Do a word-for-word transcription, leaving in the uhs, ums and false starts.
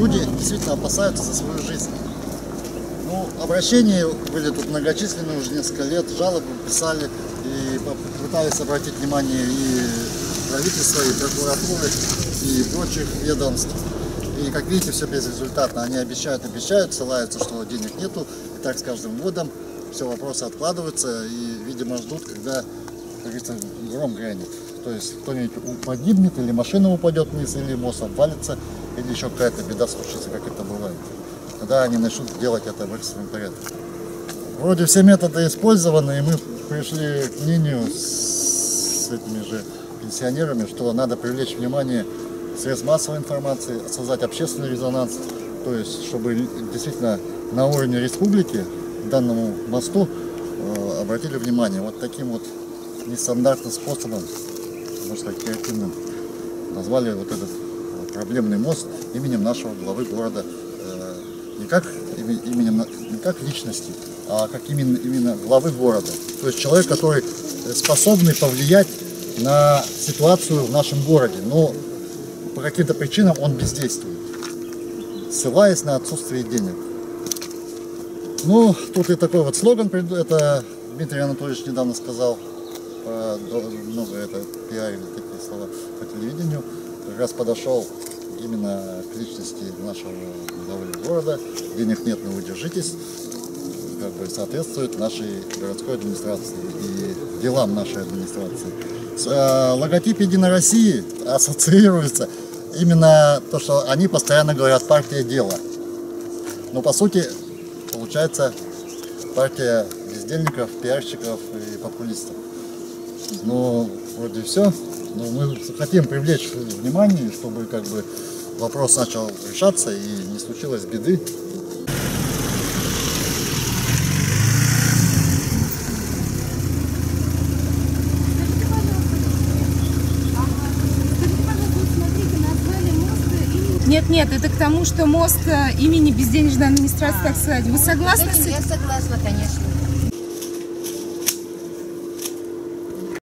люди действительно опасаются за свою жизнь. Ну, обращения были тут многочисленные уже несколько лет, жалобы писали и пытались обратить внимание и правительства, и прокуратуры, и прочих ведомств. И, как видите, все безрезультатно. Они обещают, обещают, ссылаются, что денег нету. И так с каждым годом все вопросы откладываются и, видимо, ждут, когда, как говорится, гром грянет. То есть кто-нибудь погибнет, или машина упадет вниз, или мост обвалится, или еще какая-то беда случится, как это бывает. Тогда они начнут делать это в экстренном порядке. Вроде все методы использованы, и мы пришли к мнению с этими же пенсионерами, что надо привлечь внимание средств массовой информации, создать общественный резонанс, то есть чтобы действительно на уровне республики данному мосту э, обратили внимание. Вот таким вот нестандартным способом, можно сказать, креативным, назвали вот этот проблемный мост именем нашего главы города. Э, не как именем, не как личности, а как именно, именно главы города. То есть человек, который способный повлиять на ситуацию в нашем городе, но по каким-то причинам он бездействует, ссылаясь на отсутствие денег. Ну, тут и такой вот слоган, это Дмитрий Анатольевич недавно сказал, много это пиарили такие слова по телевидению, как раз подошел именно к личности нашего главы города. Денег нет, но вы держитесь, как бы соответствует нашей городской администрации и делам нашей администрации. С э, логотип Единой России ассоциируется именно то, что они постоянно говорят «партия дела». Но по сути получается партия бездельников, пиарщиков и популистов. Ну, вроде все. Но мы хотим привлечь внимание, чтобы как бы вопрос начал решаться и не случилось беды. Нет, нет, это к тому, что мост имени безденежной администрации, а, так сказать. Вы согласны с этим? Я согласна, конечно.